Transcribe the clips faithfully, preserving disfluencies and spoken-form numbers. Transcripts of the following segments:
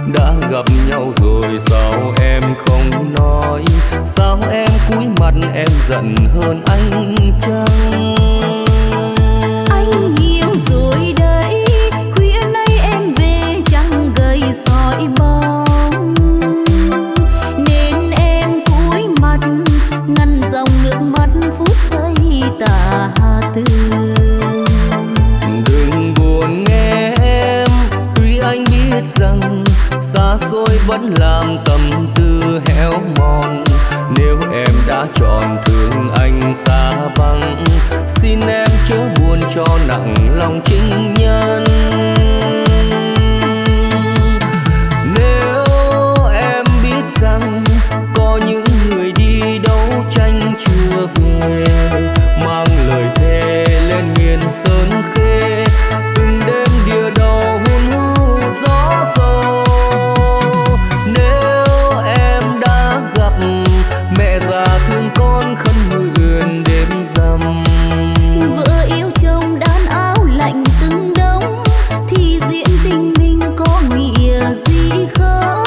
đã gặp nhau rồi sao em không nói, sao em cúi mặt em giận hơn anh chăng? Anh hiểu rồi đấy, khuya nay em về chẳng gầy soi bóng, nên em cúi mặt ngăn dòng nước mắt phút giây tà tư. Đừng buồn nghe em, tuy anh biết rằng xa xôi vẫn làm tâm tư héo mòn. Nếu em đã chọn thương anh xa vắng, xin em chớ buồn cho nặng lòng chính nhân. Nếu em biết rằng có những người đi đấu tranh chưa về, mang lời thề lên miền sơn khê, từng đêm đìa đầu hun hút gió sâu. Nếu em đã gặp mẹ già thương con khấn nguyện đêm rằm, vợ yêu chồng đan áo lạnh từng đông, thì diễn tình mình có nghĩa gì không?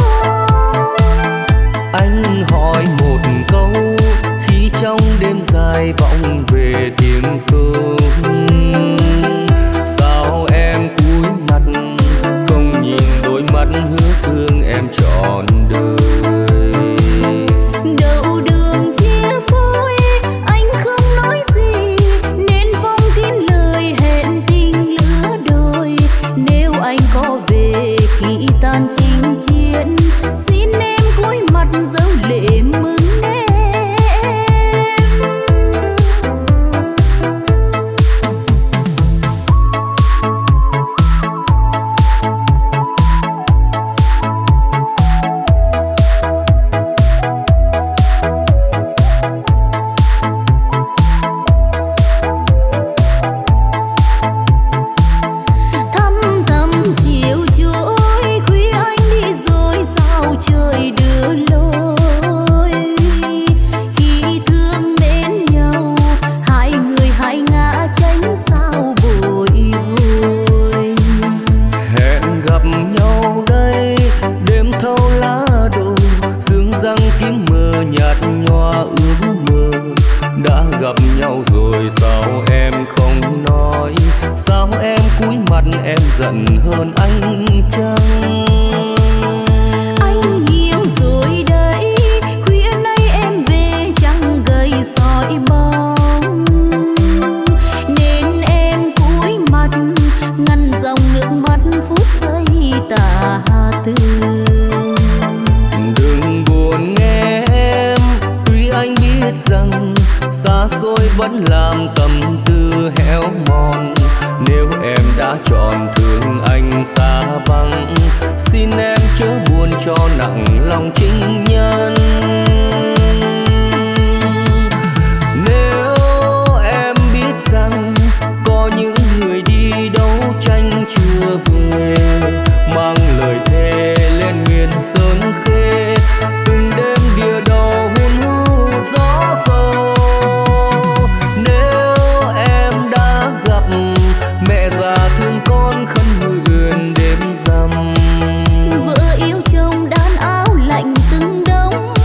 anh hỏi một câu khi trong đêm dài vọng về tiếng sông, sao em cúi mặt không nhìn đôi mắt hứa thương em trọn đời? Đầu đường chia phôi anh không nói gì, nên phong kín lời hẹn tình lứa đôi. Nếu anh có về khi tan chinh chiến, xin em cúi mặt dấu lệ mừng em. Thăm thầm chiều trôi khuya anh đi rồi sao trời đưa lối. Khi thương mến nhau hai người hai ngã tránh sao bồi hồi. Hẹn gặp nhau đây đêm thâu lá đổ, sương răng tím mờ nhạt nhòa ước mơ. Đã gặp nhau rồi sao em không nói, sao em cúi mặt em giận hơn anh chăng? Anh hiểu rồi đấy, khuya nay em về chẳng gầy soi bóng, nên em cúi mặt ngăn dòng nước mắt phút giây tà tư. Đừng buồn nghe em, tuy anh biết rằng xa xôi vẫn làm tâm tư héo mòn. Nếu em đã chọn thương anh xa vắng, xin em chớ buồn cho nặng lòng chính nhân. Nếu em biết rằng có những người đi đấu tranh chưa về, mang lời thề lên miền sơn khê, từng đêm đìa đầu hun hút gió sâu. Nếu em đã gặp mẹ già thương con khấn nguyện đêm rằm, Vợ yêu chồng đan áo lạnh từng đông,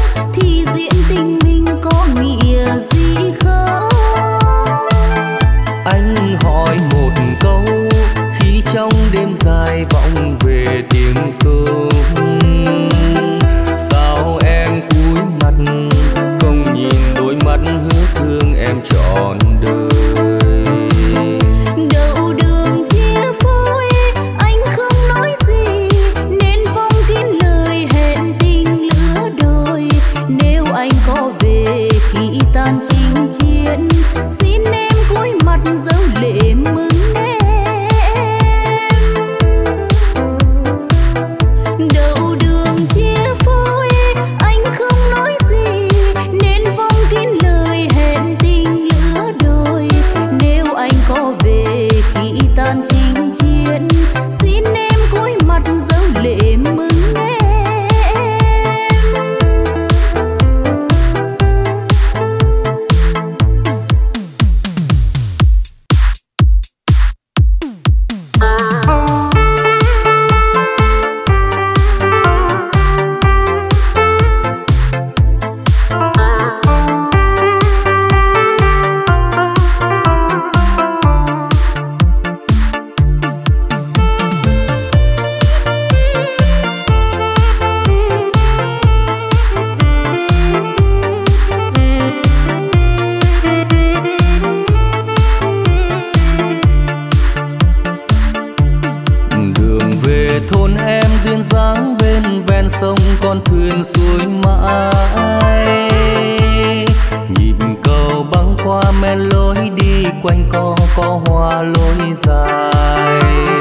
ven sông con thuyền xuôi mãi. Nhịp cầu băng qua men lối đi quanh co có hoa lối dài.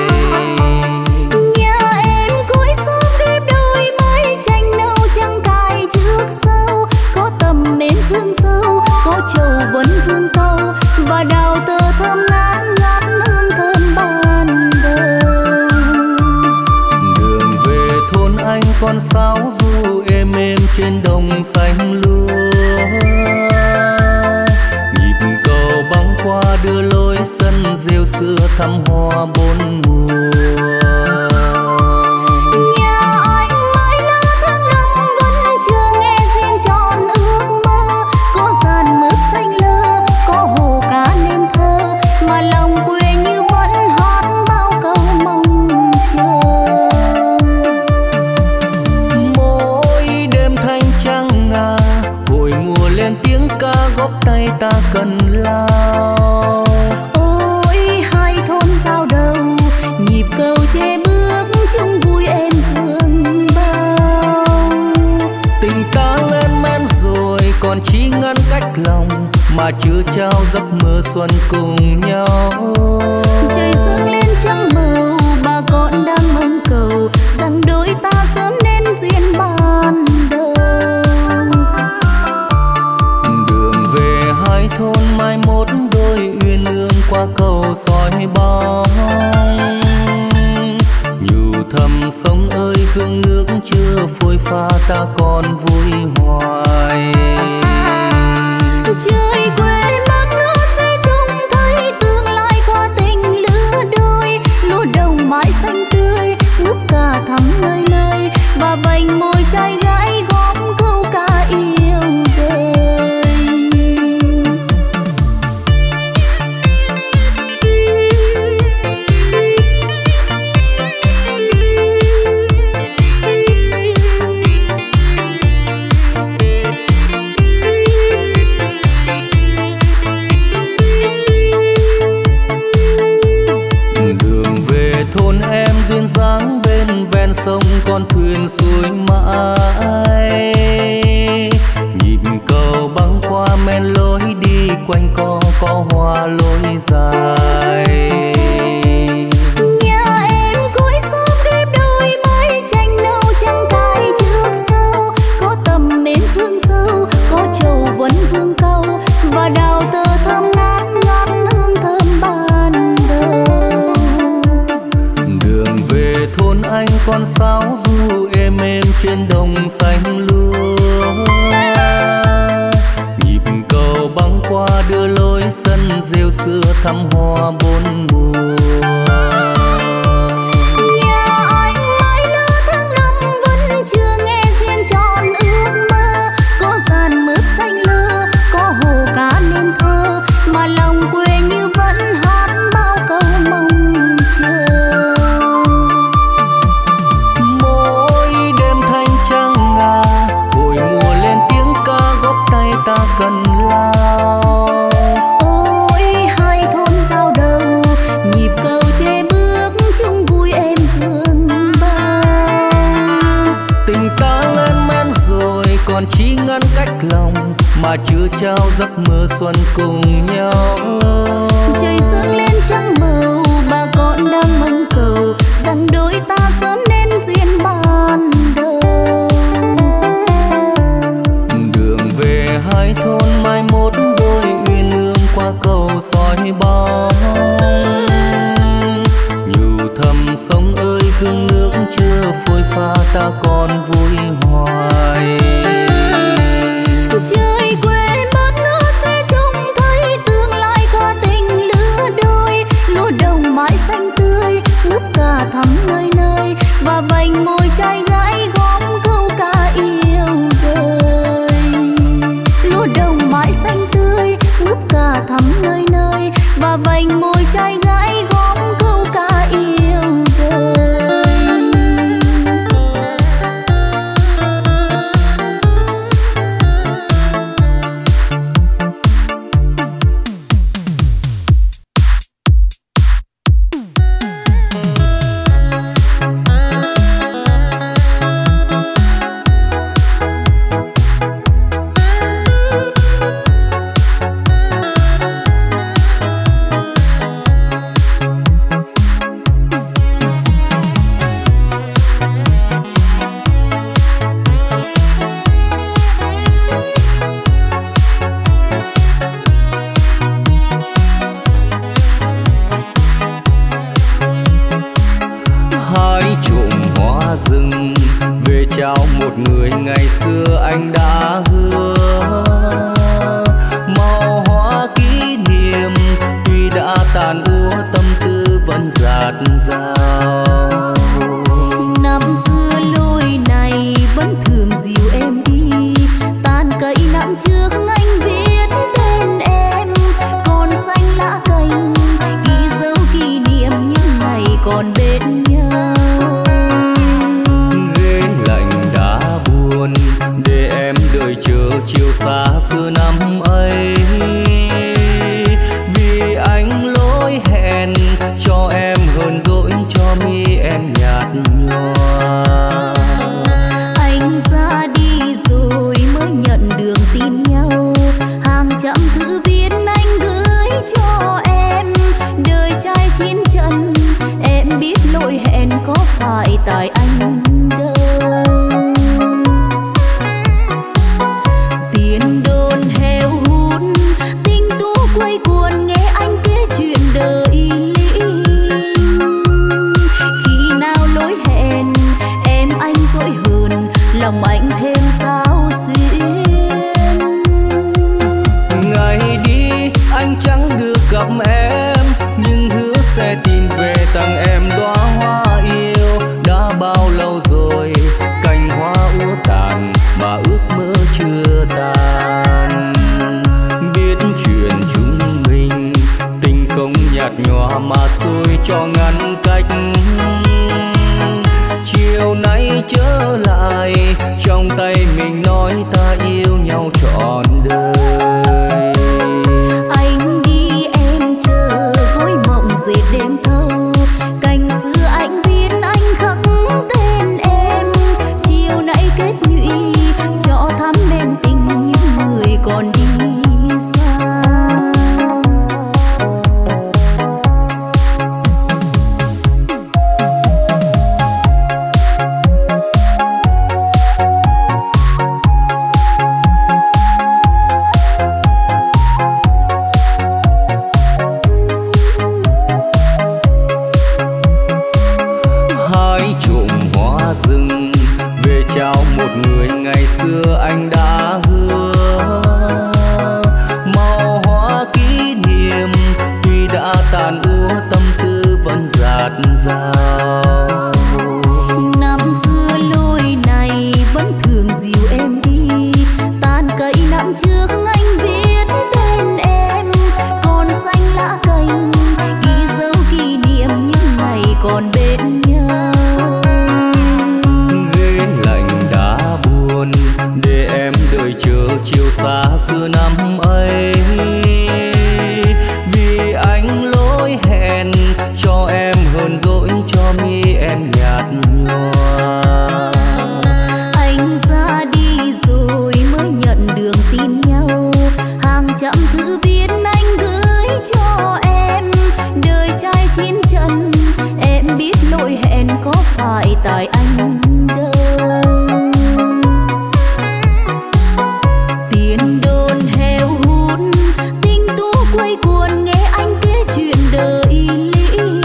Nhà em cuối sớm ghép đôi mái tranh nâu trăng cài trước sau, có tầm nến thương sâu, có trầu vấn vương câu và đào tơ thơm ngát ngát hương thơm ban đầu. Đường về thôn anh con sáo du êm êm trên đồng xanh lúa. Nhịp cầu băng qua đưa lối sân rêu xưa thăm hoa bốn mùa. Nhà anh mãi lá tháng năm vẫn chưa nghe duyên tròn ước mơ, có dàn mướp xanh lơ, có hồ cá nên thơ, mà lòng quê như vẫn hót bao câu mong chờ. Mỗi đêm thanh trăng ngà, hội mùa lên tiếng ca góp tay ta cần lao. Ôi hai thôn giao đầu, nhịp cầu che bước chung vui em dương bao. Tình ta lên men rồi còn chỉ ngăn cách lòng, mà chưa trao giấc mơ xuân cùng nhau. Trời dâng lên trăng màu, bà con đang mong cầu rằng đôi ta sớm nên duyên ban đầu. Đường về hai thôn mai mốt đôi uyên ương qua cầu soi bóng. Nhủ thầm sông ơi hương nước chưa phôi pha ta còn vui hoài. Trời quê mắt nó sẽ trông thấy tương lai qua tình lứa đôi, lúa đồng mãi xanh tươi ngút cả thắm nơi nơi, và vành môi trai gái góp câu ca yêu đời. Đường về thôn em duyên dáng bên ven sông con thuyền xuôi mãi. Nhịp cầu băng qua men lối đi quanh co có hoa lối dài. Nhà em cuối sớm ghép đôi mái tranh nâu trăng cài trước sau, có tầm nến thương sâu, có trầu vấn vương câu và đào tơ thơm ngát ngát hương thơm ban đầu. Đường về thôn anh con sáo du êm êm trên đồng xanh lúa. Nhịp cầu băng qua đưa lối sân rêu xưa thăm hoa bốn mùa. Nhà anh mãi lá tháng năm vẫn chưa nghe duyên tròn ước mơ, có dàn mướp xanh lơ, có hồ cá nên thơ, mà lòng quê như vẫn hót bao câu mong chờ. Mỗi đêm thanh trăng ngà, hội mùa lên tiếng ca góp tay ta cần lao. Ôi hai thôn giao đầu, nhịp cầu che bước chung vui em dương bao. Tình ta lên men rồi còn chỉ ngăn cách lòng, mà chưa trao giấc mơ xuân cùng nhau. Trời dâng lên trăng màu, bà con đang mong cầu rằng đôi ta sớm nên duyên ban đầu. Đường về hai thôn mai mốt đôi uyên ương qua cầu soi bóng. Nhủ thầm sông ơi hương nước chưa phôi pha ta còn vui hoài. Trời quê mắt nó sẽ trông thấy tương lai qua tình lứa đôi, lúa đồng mãi xanh tươi ngút cả thắm nơi nơi, và vành môi trai gái góp câu ca yêu đời. Lúa đồng mãi xanh tươi ngút cả thắm nơi nơi, và vành môi trai gái góp câu ca yêu đời. chào một người ngày xưa anh đã hứa. Màu hoa kỷ niệm tuy đã tàn úa, tâm tư vẫn dạt dào. Năm xưa lối này vẫn thường dìu em đi, tàn cây năm trước anh viết tên em, còn xanh lá cành ghi dấu kỷ niệm những ngày còn bên nhau. Ghế lạnh đã buồn để em đợi chờ chiều xa xưa năm ấy, vì anh lỗi hẹn cho em hơn dỗi, cho mi em nhạt nhòa. Anh ra đi rồi mới nhận được tin nhau, hàng trăm thư viết anh gửi cho em. Đời trai chín chân em biết lỗi hẹn có phải tại anh đâu. Tiền đồn heo hút tình tú quay cuồng, nghe anh kể chuyện đời linh. Khi nào lỗi hẹn em anh dỗi hơn, lòng anh thêm sao xuyên. Ngày đi anh chẳng được gặp em, nhưng hứa sẽ tìm về tặng em đóa hoa yêu. Đã bao lâu rồi cành hoa úa tàn mà ước mơ chưa tàn. Biết chuyện chúng mình tình không nhạt nhòa mà xuôi cho ngăn cách. Chiều nay trở lại trong tay mình nói ta yêu nhau trọn đời. Anh đi em chờ gối mộng dệt đêm thâu, cành xưa anh viết anh khắc tên em. Chiều nay kết nhụy cho thắm bên tình những người còn đi xa. Hái trộm hoa rừng về chào một người ngày xưa anh đã hứa. Màu hoa kỷ niệm tuy đã tàn úa, tâm tư vẫn dạt dào. Năm xưa lối này vẫn thường dìu em đi, tàn cây năm trước anh viết tên em, còn xanh lá cành ghi dấu kỷ niệm những ngày còn bên nhau. Ghế lạnh đã buồn để em đợi chờ chiều xa xưa năm ấy, vì anh lỗi hẹn cho em hơn dỗi, cho mi em nhạt nhòa. Anh ra đi rồi mới nhận được tin nhau, hàng trăm thư viết anh gửi cho em. Đời trai chín chân em biết lỗi hẹn có phải tại anh đâu. Tiền đồn heo hút tình tú quay cuồng, nghe anh kể chuyện đời linh.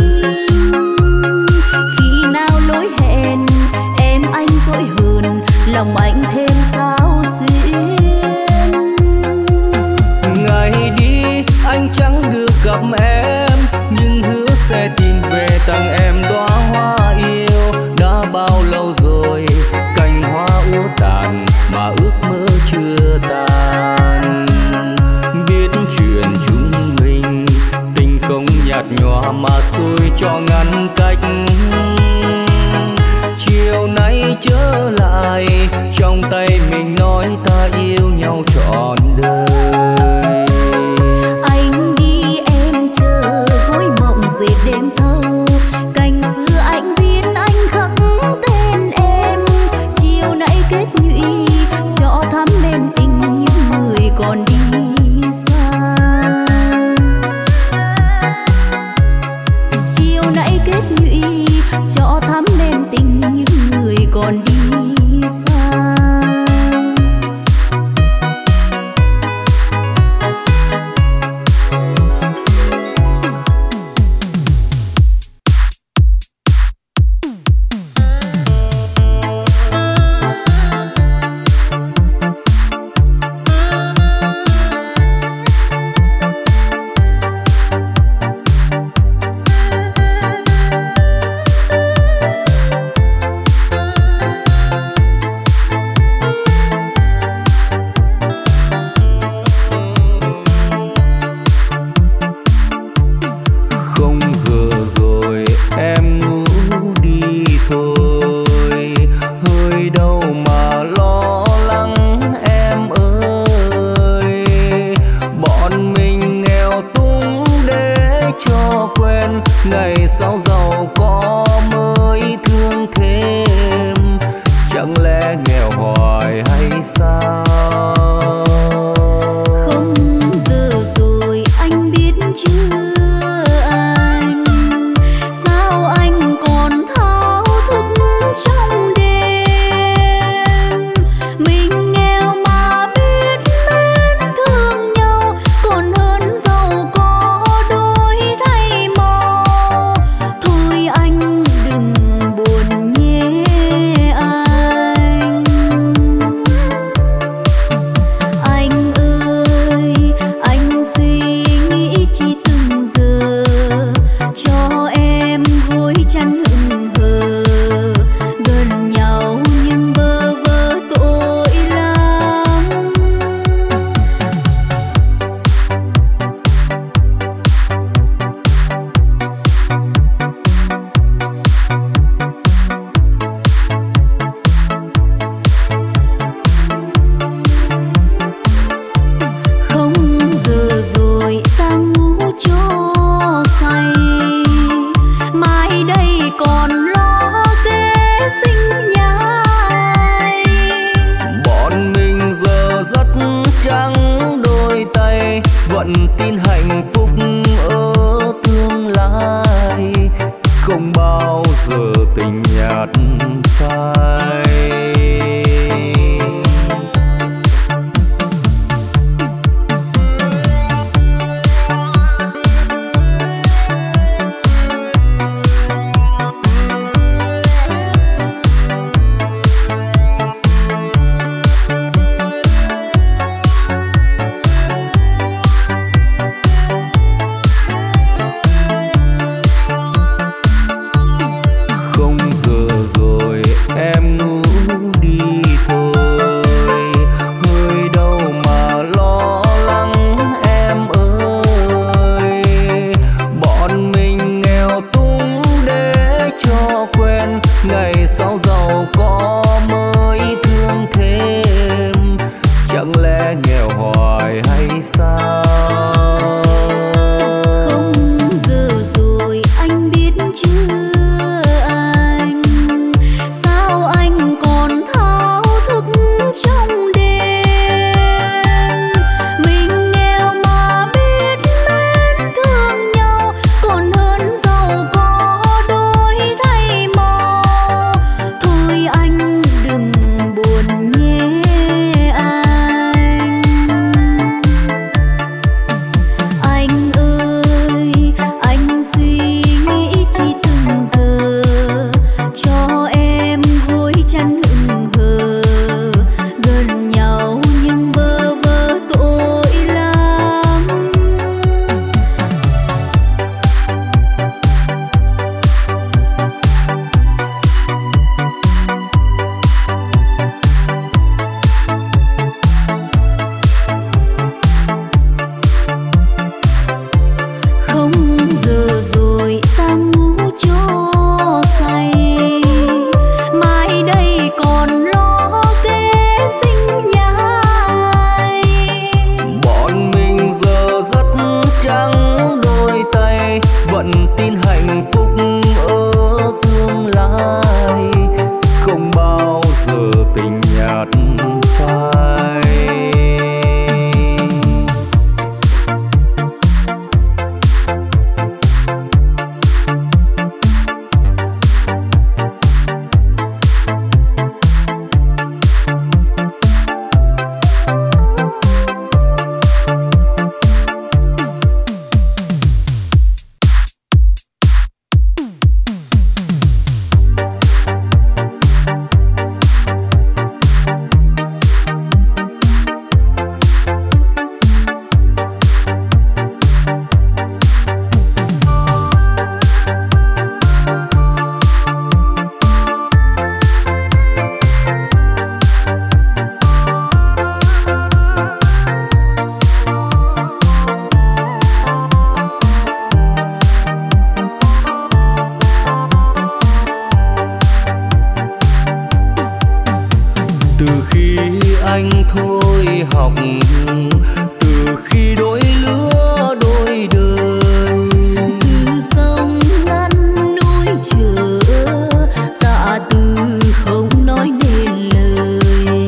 Khi nào lỗi hẹn em anh dỗi hơn, lòng anh thêm sao xuyên. Ngày đi anh chẳng được gặp em, nhưng hứa sẽ tìm về tặng em đóa hoa yêu. Đã bao lâu rồi cành hoa úa tàn mà ước mơ chưa tàn. Biết chuyện chúng mình tình không nhạt nhòa mà xuôi cho ngăn cách. Chiều nay trở lại trong tay mình nói ta yêu nhau trọn đời. Anh đi em chờ gối mộng dệt đêm thâu, cành xưa anh viết anh khắc tên em. Chiều nay kết nhụy cho thắm bên tình những người còn đi xa. Chiều nay kết nhụy cho thắm bên tình những người còn đi xa. hoài hay sao? Không giờ rồi anh biết chưa anh, sao anh còn thao thức trong đêm. Mình nghèo mà biết mến thương nhau, còn hơn giàu có đôi thay màu. Thôi anh đừng buồn nhé anh. Anh ơi, anh suy nghĩ chi từng giờ, cho em gối chăn hững hờ. Gần nhau nhưng bơ vơ tội lắm. Không giờ rồi ta ngủ cho say, mai đây còn lo kế sinh nhai. Bọn mình giờ rất trắng đôi tay, vẫn tin hạnh phúc ở tương lai, không bao giờ tình nhạt phai. Không giờ rồi em ngủ đi thôi, hơi đâu mà lo lắng em ơi. Bọn mình nghèo túng để cho quen, ngày sau giàu có mới thương thêm. Chẳng lẽ nghèo hoài hay sao? Không giờ rồi anh biết chưa anh, sao anh còn thao thức trong đêm. Mình nghèo mà biết mến thương nhau, còn hơn giàu có đôi thay màu. Thôi anh đừng buồn nhé anh. Anh ơi, anh suy nghĩ chi từng giờ, cho em gối chăn hững hờ. Gần nhau nhưng bơ vơ tội lắm. Không giờ rồi ta ngủ cho say, mai đây còn lo kế sinh nhai. Bọn mình giờ rất trắng đôi tay, vẫn tin hạnh phúc ở tương lai, không bao giờ tình nhạt phai. Từ khi anh thôi học, từ khi đôi lứa đôi đời, Từ sông ngăn núi chờ, tạ từ không nói nên lời.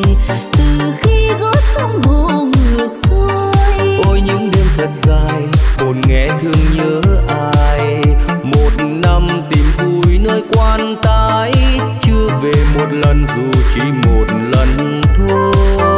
một lần thôi.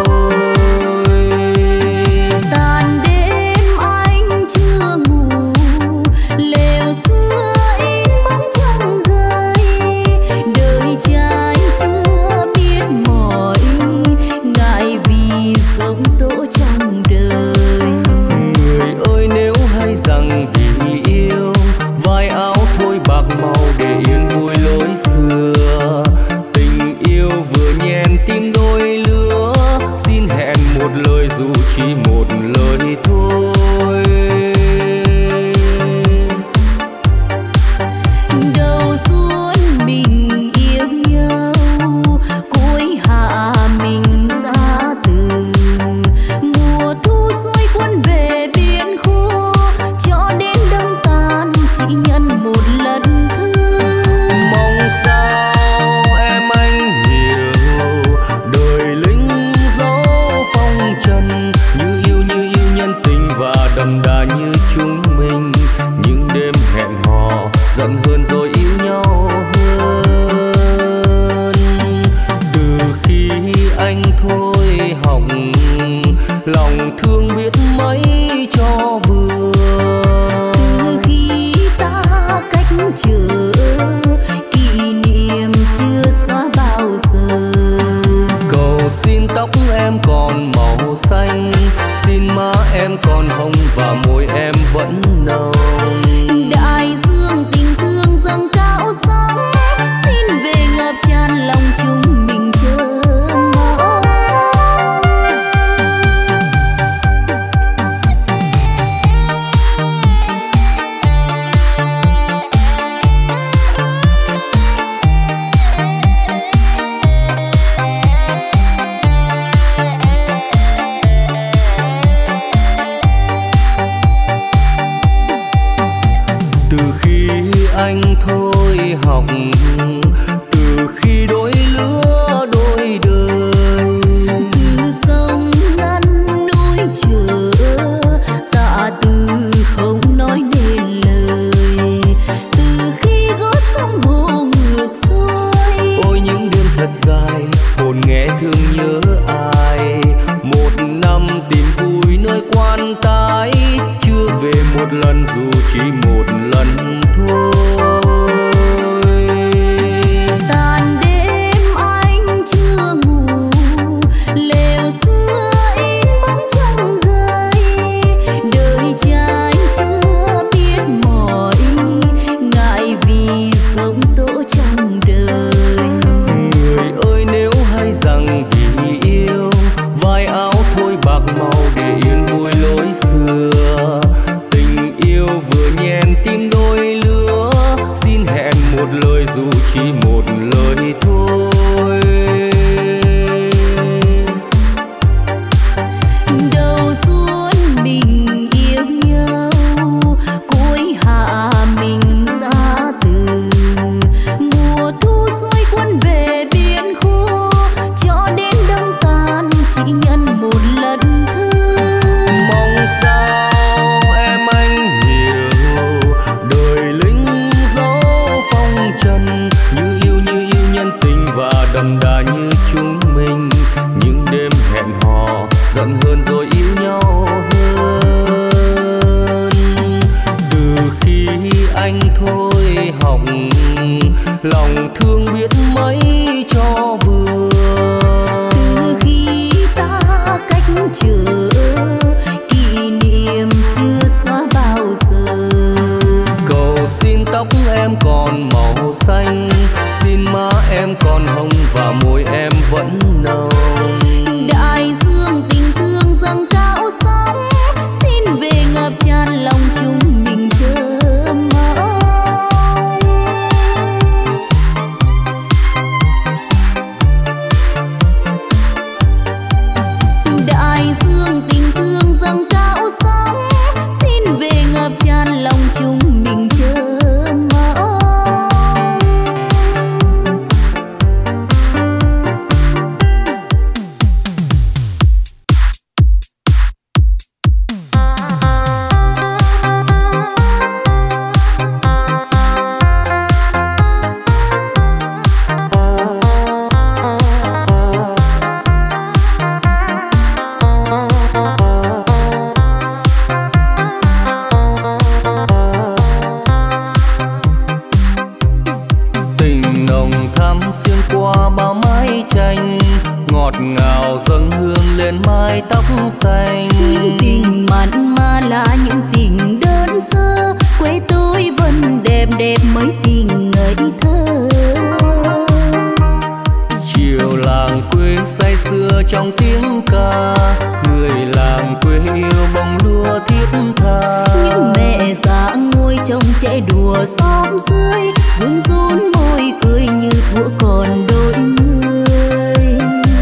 Tàn đêm anh chưa ngủ, lều xưa in bóng trăng gầy, đời trai chưa biết mỏi, ngại vì sống tỗ trong đời. Người ơi nếu hay rằng vì yêu, vai áo thôi bạc màu để yên vui lối xưa. Tình yêu vừa nhen tim đôi lứa, xin hẹn một lời dù chỉ một lời thôi. Đầu xuân mình yêu nhau, cuối hạ mình ra từ. Mùa thu xuôi quân về biển khô, cho đến đông tan chỉ nhận một lần thư. Mong sao em anh hiểu, đời lính dấu phong trần, như yêu như yêu nhân tình và đậm đà như chúng mình. Những đêm hẹn hò giận hơn rồi yêu nhau hơn. Từ khi anh thôi học, lòng thương biết mấy cho vừa. Từ khi ta cách trở, kỷ niệm chưa xóa bao giờ. Cầu xin tóc em còn màu xanh, xin má em còn hồng và môi em vẫn nồng. Đại dương tình thương dâng cao sóng, xin về ngập tràn lòng chúng mình chờ mong. Từ khi anh thôi học, từ khi đôi lứa đôi đời, Từ sông ngăn núi chờ, tạ từ không nói nên lời. Từ khi gót sông hồ ngược xuôi, ôi những đêm thật dài hồn nghe thương nhớ ai. Một năm tìm vui nơi quan tái, chưa về một lần dù chỉ một lần thôi. tàn đêm anh chưa ngủ, lều xưa in bóng trăng gầy, đời trai chưa biết mỏi, ngại vì sống tỗ trong đời. Người ơi nếu hay rằng vì yêu, vai áo thôi bạc màu để yên vui lối xưa. Tình yêu vừa nhen tim đôi lứa, xin hẹn một lời dù chỉ một lời thôi. Đầu xuân mình yêu nhau, cuối hạ mình ra từ. Mùa thu xuôi quân về biển khô, cho đến đông tan chỉ nhận một lần thư. Mong sao em anh hiểu, đời lính dấu phong trần, như yêu như yêu nhân tình và đậm đà như chúng mình. Những đêm hẹn hò giận hơn rồi yêu nhau hơn. Từ khi anh thôi học, lòng thương biết mấy cho vừa. Từ khi ta cách trở, kỷ niệm chưa xóa bao giờ. Cầu xin tóc em còn màu xanh, xin má em còn hồng và môi em vẫn nồng. Đại dương tình thương dâng ngọt ngào dâng hương lên mái tóc xanh. Những tình mặn mà là những tình đơn sơ, quê tôi vẫn đẹp đẹp mấy tình ngây thơ. Chiều làng quê say sưa trong tiếng ca, người làng quê yêu bông lúa thiết tha. Những mẹ già ngồi trông trẻ đùa xóm dưới, run run môi cười như thuở còn đôi mươi.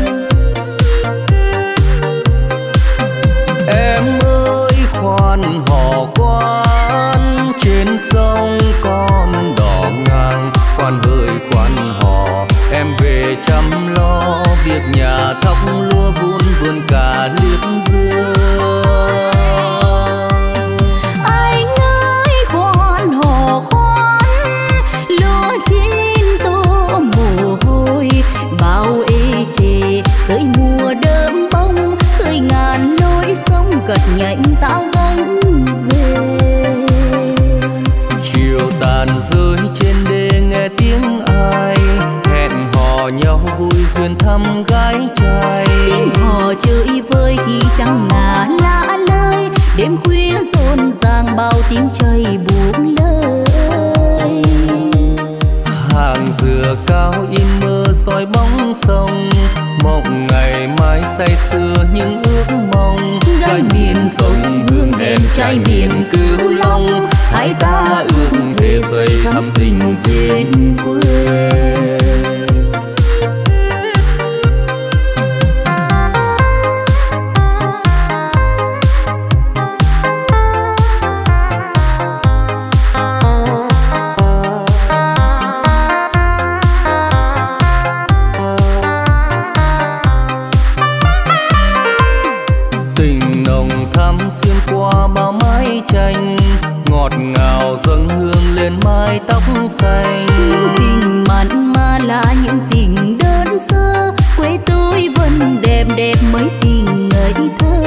Em ơi khoan hò khoan, trên sông con đò ngang. Khoan hơi khoan hò, em về chăm lo việc nhà thóc lúa vun vườn cả liếp dưa. Anh ơi khoan hò khoan, lúa chín tô mồ hôi, bao ê chề tới mùa đơm bông, khơi ngàn lối sông gật nhạnh ta gánh về. Chiều tàn rơi trên đê nghe tiếng ai, hẹn hò nhau vui duyên thăm gái trai. Tiếng hò chơi vơi khi trăng ngả lạ lơi, đêm khuya rộn ràng bao tiếng chơi buông lời. Hàng dừa cao in mơ soi bóng sông, mộng ngày mai say sưa những ước mong. Gái miền sông hương hẹn trai miền Cửu Long, hai ta ước thề xây thắm tình duyên quê. Ngọt ngào dâng hương lên mái tóc xanh. Những tình mặn mà là những tình đơn sơ, quê tôi vẫn đẹp đẹp mấy tình ngây thơ.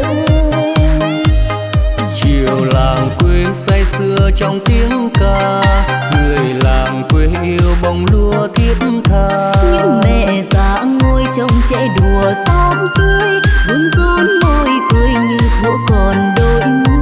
Chiều làng quê say sưa trong tiếng ca, người làng quê yêu bông lúa thiết tha. Những mẹ già ngồi trông trẻ đùa xóm dưới, run run môi cười như thuở còn đôi mươi.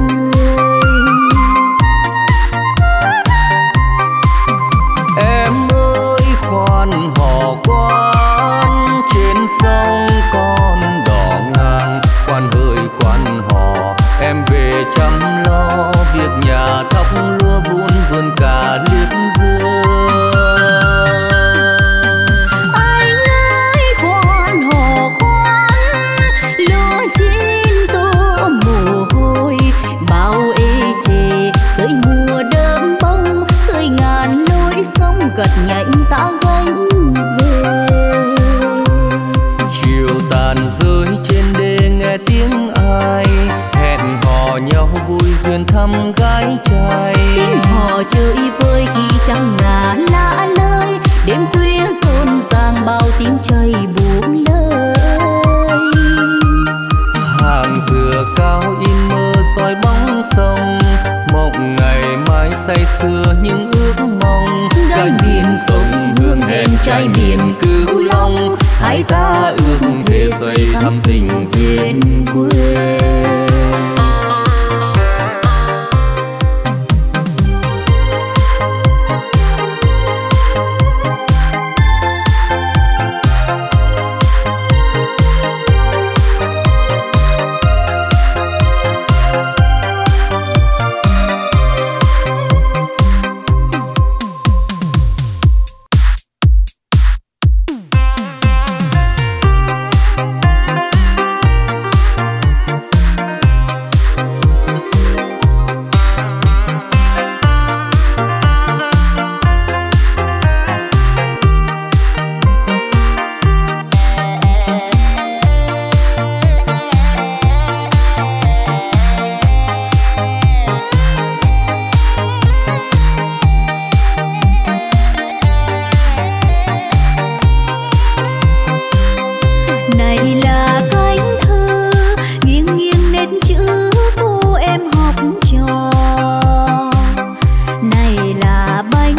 Khoan hò khoan, trên sông con đò ngang. Khoan hơi khoan hò, em về chăm lo việc nhà thóc lúa vun vườn cả liếp dưa. Anh ơi khoan hò khoan, lúa chín tô mồ hôi, bao ê chề tới mùa đơm bông, khơi ngàn lối sông gật nhạnh ta gánh về. Chiều tàn rơi trên đê nghe tiếng ai, hẹn hò nhau vui duyên thăm gái trai. Tiếng hò chơi vơi khi trăng ngả lạ lơi, đêm khuya rộn ràng bao tiếng chơi buông lời. Hàng dừa cao in mơ soi bóng sông, mộng ngày mai say sưa những ước mong. Gái miền sông hương hẹn trai miền Cửu Long, hai ta ước thề xây thắm tình duyên quê.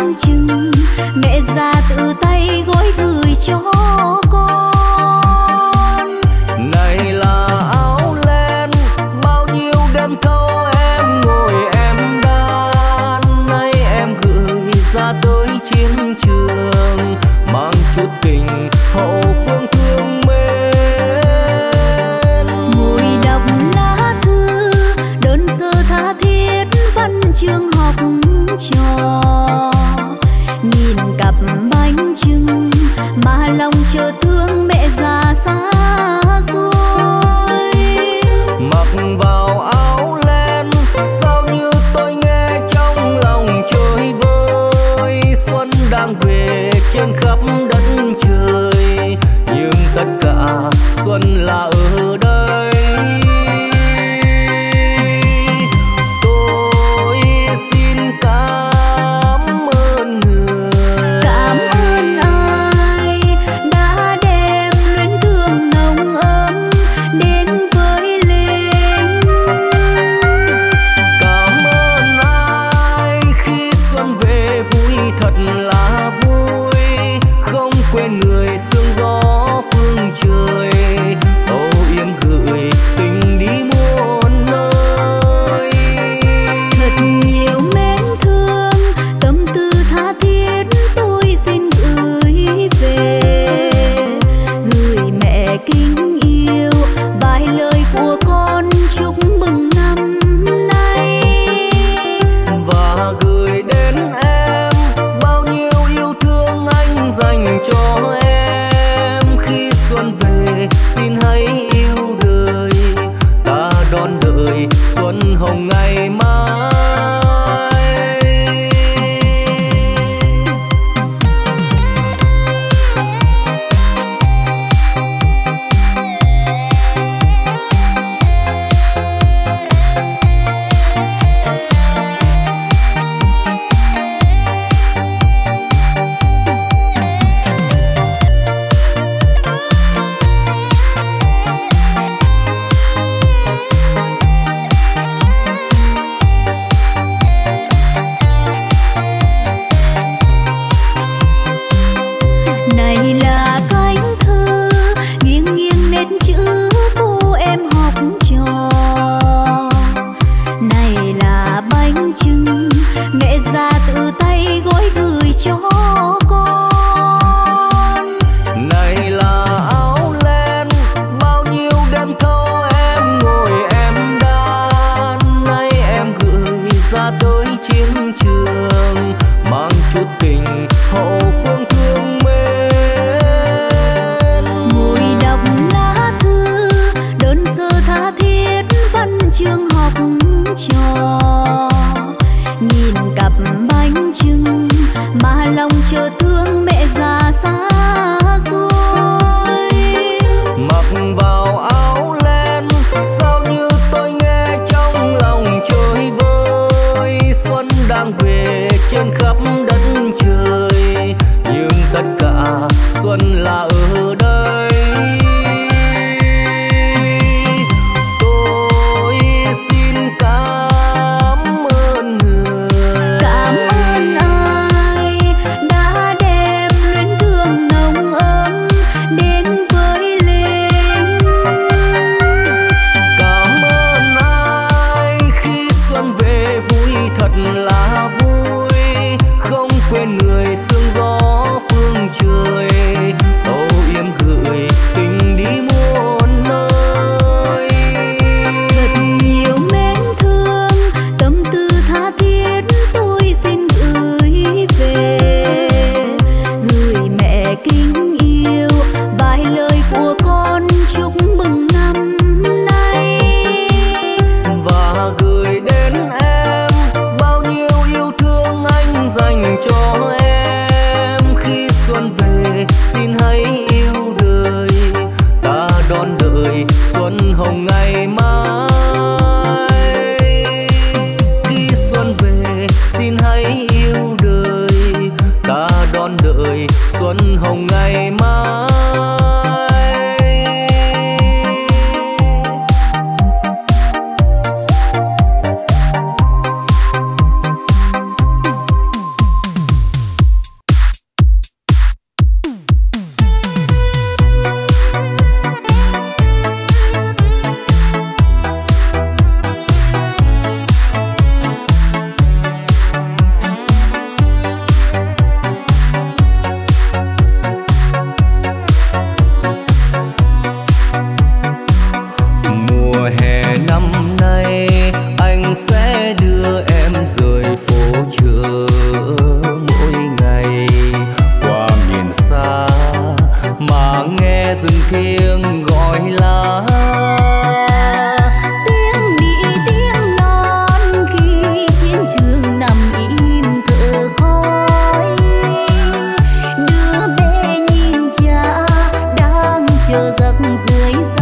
mẹ già tự tay gói gửi cho con. xuân là ở đây. Tôi xin cảm ơn người, cảm ơn ai đã đem luyến thương nồng ấm đến với Linh. Cảm ơn ai khi xuân về vui thật là vui, không quên người sương gió phương trời. Âu yếm gửi tình đi muôn nơi. Thật nhiều mến thương, tâm tư tha thiết tôi xin gửi về. Gửi mẹ kính yêu vài lời của con chúc mừng năm nay. Và gửi đến em bao nhiêu yêu thương anh dành cho em. Khi xuân về xin hãy yêu đời, ta đón đợi xuân hồng ngày mai. Này là cánh thư nghiêng nghiêng nét chữ cô em học trò. Này là bánh chưng mẹ già tự tay gói gửi cho con. Này là áo len bao nhiêu đêm thâu em ngồi em đan. Nay em gửi ra tới chiến trường, mang chút tình hậu phương thương mến. Ngồi đọc lá thư đơn sơ tha thiết văn chương học trò. Nhìn cặp bánh chưng mà lòng chờ thương mẹ già xa xôi. Mặc vào áo len sao như tôi nghe trong lòng chơi vơi. Xuân đang về trên khắp đất trời, nhưng tất cả xuân là ở đây. Tôi xin cảm ơn người, Cảm ơn ai đã đem luyến thương nồng ấm đến với Linh. cảm ơn ai khi xuân về vui thật là vui, không quên người sương gió phương trời. Âu yếm gửi tình đi muôn nơi. Thật nhiều mến thương, tâm tư tha thiết tôi xin gửi về. Gửi mẹ kính yêu vài lời của con chúc mừng năm nay. Và gửi đến em bao nhiêu yêu thương anh dành cho em. Khi xuân về xin hãy yêu đời, ta đón đợi xuân hồng ngày mai. Khi xuân về xin hãy yêu đời, ta đón đợi xuân hồng ngày mai. chờ giấc dưới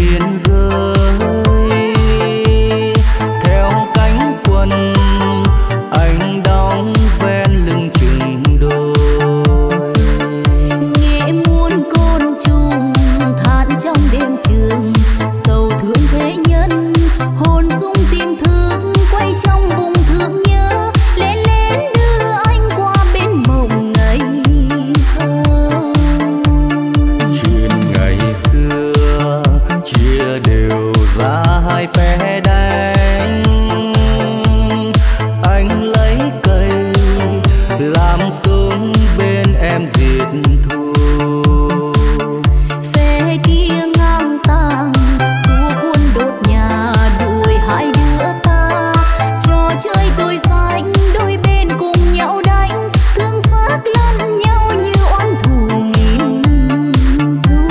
biên giới. Theo cánh quân anh đóng ven lưng chừng đồi. Nghe muôn côn trùng than trong đêm trường, sầu thương thế nhân hồn dung tìm thức quay trong vùng thương nhớ. Lén lén đưa anh qua bên mộng ngày sau. Chuyện ngày xưa chia đều ra hai phe đánh. Anh lấy cây làm súng bên em diệt thù. Phe kia ngang tàng xua quân đốt nhà đuổi hai đứa ta. Trò chơi tôi xanh đôi bên cùng nhau đánh, thương xác lẫn nhau như oán thù nghìn thu.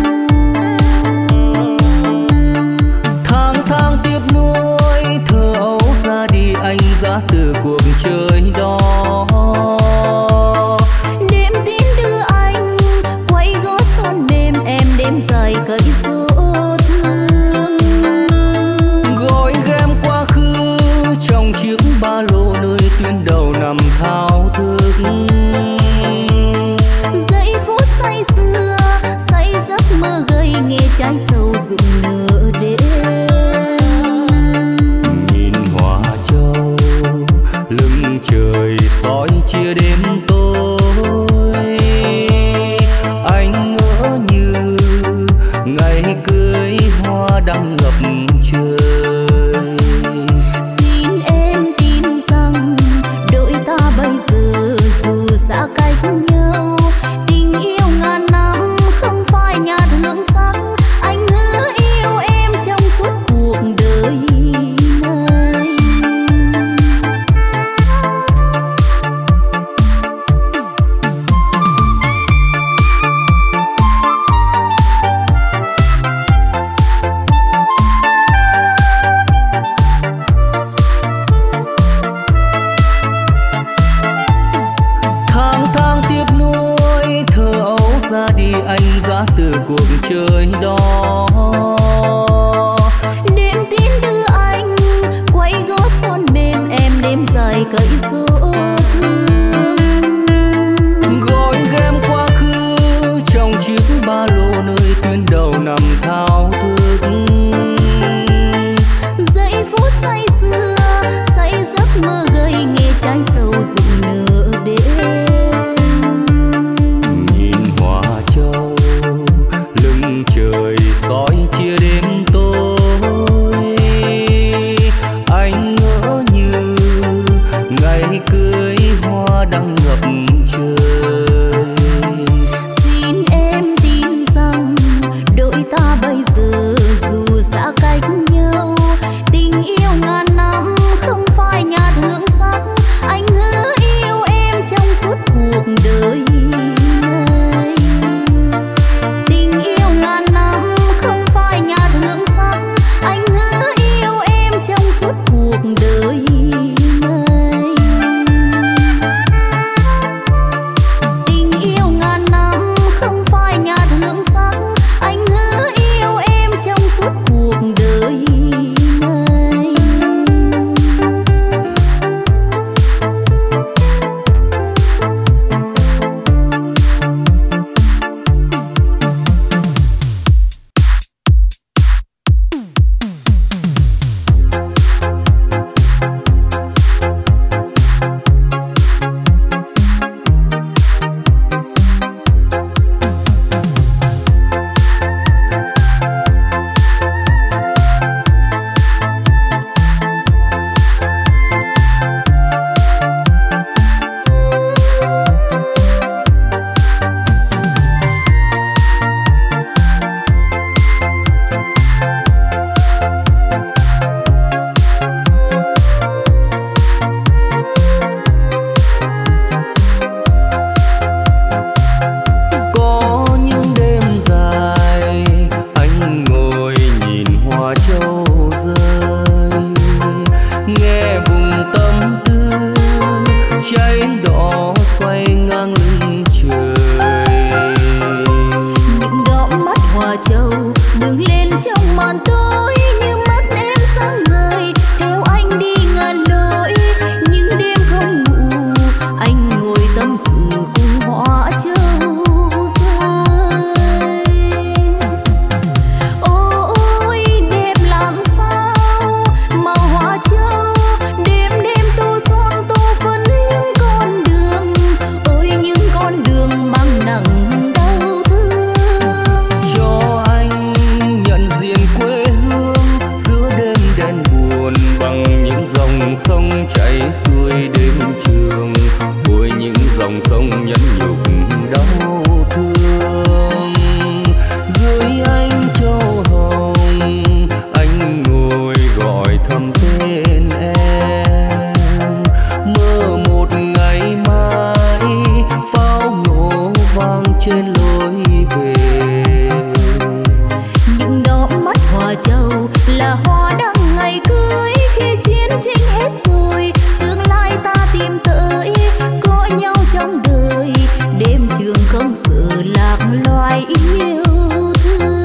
Tháng tháng tiếp nối thơ ấu ra đi anh ra từ cuộc chơi đó. Đêm tin đưa anh quay gót son mềm em đêm dài cây số thương. Gói ghém quá khứ trong chiếc ba lô nơi tuyến đầu nằm thao thức. Giây phút say sưa say giấc mơ gây nghe trái sầu rụng nửa đêm. Nhìn hoa châu lưng trời soi chia đêm tối. Anh ngỡ như ngày cưới hoa đang ngập trời. Xin em tin rằng đôi ta bây giờ dù xa cách nhau, tình yêu ngàn năm không phải nhạt hương sắc. Anh hứa yêu em trong suốt cuộc đời này. Tháng tháng tiếp nối thơ ấu ra đi anh ra từ cuộc chơi đó. Đêm tin đưa anh quay gót son mềm em đêm dài cây số thương. Gói ghém quá khứ trong chiếc ba lô nơi tuyến đầu nằm thao thức. Giây phút say sưa say giấc mơ gây nghe trái sầu rụng nửa đêm. Nhìn hoa châu lưng trời soi chia đêm tối. Anh ngỡ như ngày cưới hoa đang ngập trời. Xin em tin rằng đôi ta bây giờ dù xa cách nhau, tình yêu ngàn năm không phải nhạt hương sắc. Anh hứa yêu em trong suốt cuộc đời này. Tình yêu ngàn năm không phải nhạt hương sắc. Anh hứa yêu em trong suốt cuộc đời này. Tình yêu ngàn năm không phải nhạt hương sắc. Anh hứa yêu em trong suốt cuộc đời này. châu bừng lên trong màn tối như mắt em sáng ngời, theo anh đi ngàn lối những đêm không ngủ, anh ngồi tâm sự cùng hoa châu rơi. Ôi đẹp làm sao màu hoa châu, đêm đêm tô son tô phấn những con đường, ôi những con đường mang nặng đau thương. Cho anh nhận diện quê hương giữa đêm đen buồn bằng những dòng sông chảy xuôi đêm trường, ôi những dòng sông nhẫn nhục đau thương. Dưới ánh châu hồng anh ngồi gọi thầm tên em, mơ một ngày mai pháo nổ vang trên lối về. Những đóa mắt hoa châu là hoa đăng ngày cưới, khi chiến tranh hết rồi tương lai ta tìm tới, có nhau trong đời đêm trường không sợ lạc loài yêu thương.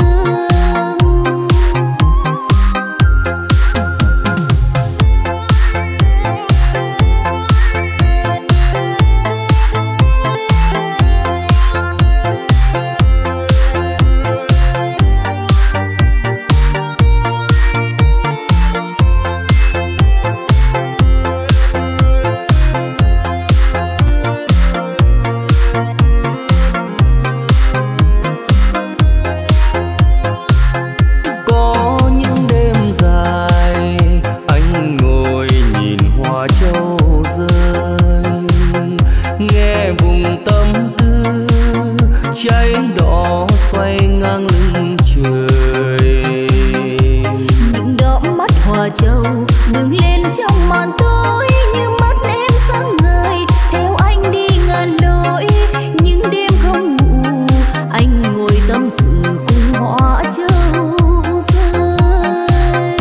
Có những đêm dài anh ngồi nhìn hoa châu rơi, nghe vùng tâm tư cháy đỏ xoay ngang lưng trời. Những đóa mắt hoa châu bừng lên trong màn tối như mắt em sáng ngời, theo anh đi ngàn lối những đêm không ngủ, anh ngồi tâm sự cùng hoa châu rơi.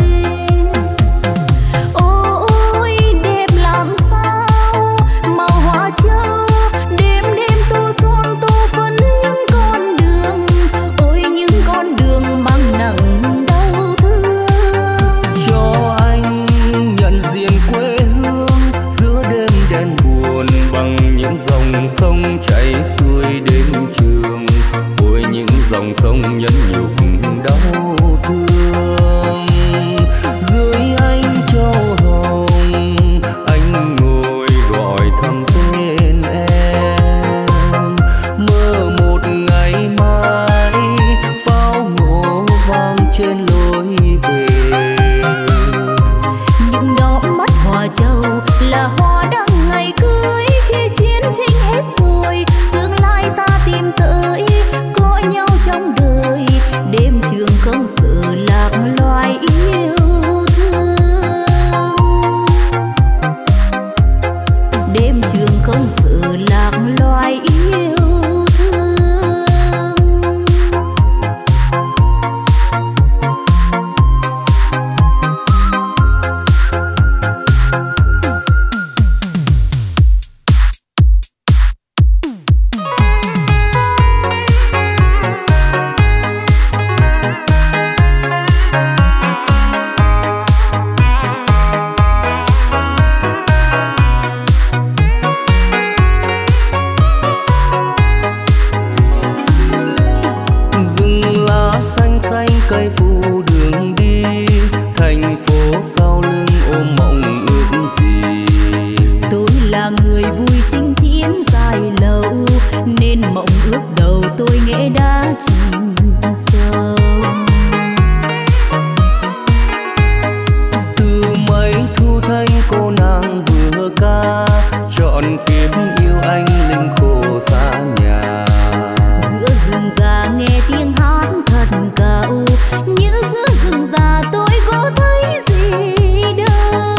Ôi đẹp làm sao màu hoa châu, đêm đêm tô son tô phấn những con đường, ôi những con đường mang nặng đau thương. Cho anh nhận diện quê hương giữa đêm đen buồn bằng những dòng sông chảy xuôi đêm trường, ôi những dòng sông nhẫn nhục đau thương. Dưới ánh châu hồng anh ngồi gọi thầm tên em, mơ một ngày mai pháo nổ vang trên lối về. Những đóa mắt hoa châu là hoa đăng ngày cưới, khi chiến tranh hết rồi tương lai ta tìm tới, có nhau trong đời đêm trường không sợ lạc loài yêu thương. Đêm trường không sợ lạc loài yêu thương. Rừng lá xanh xanh cây phủ đường đi, thành phố sau lưng ôm mộng ước gì. Tôi là người vui chinh chiến dài lâu, nên mộng ước đầu tôi nghe đã chìm sâu. Từ mấy thu thanh cô nàng vừa ca, chọn kiếp yêu anh linh khổ xa nhà. Giữa rừng già nghe tiếng hát thật cao, như giữa rừng già tôi có thấy gì đâu.